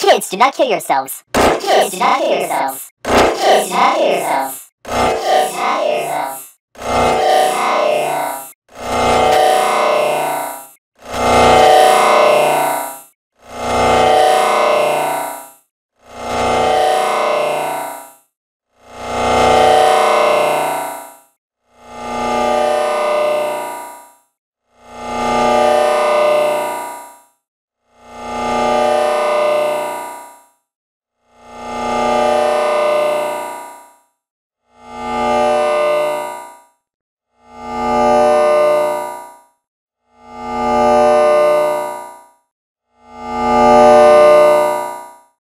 Kids, do not kill yourselves. Kids, do not kill yourselves. Kids, do not kill yourselves. Kids, do not kill yourselves.